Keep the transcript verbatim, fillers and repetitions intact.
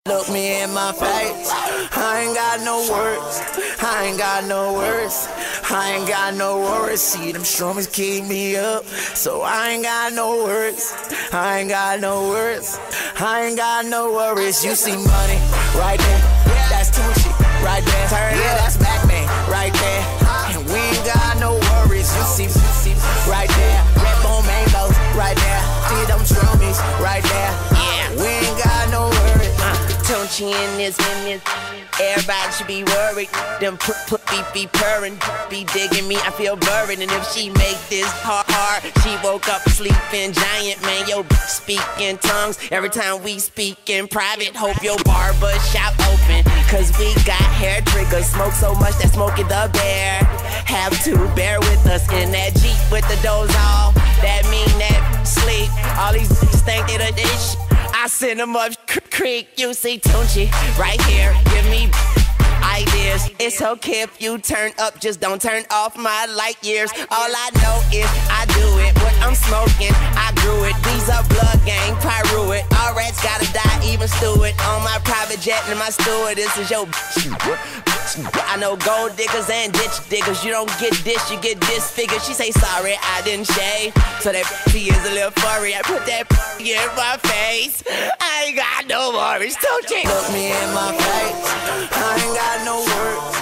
Look me in my face, I ain't got no words, I ain't got no words, I ain't got no worries. See them strummies keep me up, so I ain't got no words, I ain't got no words, I ain't got no worries. You see money right there, that's Tunechi right there, yeah, that's Batman right there, and we ain't got no worries. You see, you see right there, red bone mangoes right there, see them strummies right there, yeah, we ain't got no worries. Tunechi in this, in this, everybody should be worried. Them put put be be purring, be digging me. I feel buried, and if she make this hard, hard, she woke up sleeping giant. Man, yo, speak in tongues every time we speak in private. Hope your barber shop open, cause we got hair triggers. Smoke so much that Smokey the Bear have to bear with us in that Jeep with the doors off. That mean that sleep. All these think they the dish. I send them up creek, you see Tunechi right here, give me ideas. It's okay if you turn up, just don't turn off my light years. All I know is I do it, what I'm smoking, I grew it. These are blood gang, pyro it. All rats gotta die, even stew it. On my private jet and my steward, this is your I know gold diggers and ditch diggers. You don't get this, you get disfigured. She say sorry, I didn't shave, so that p is a little furry. I put that p in my face. I ain't got no worries, Tunechi. Look me in my face, I ain't got no words,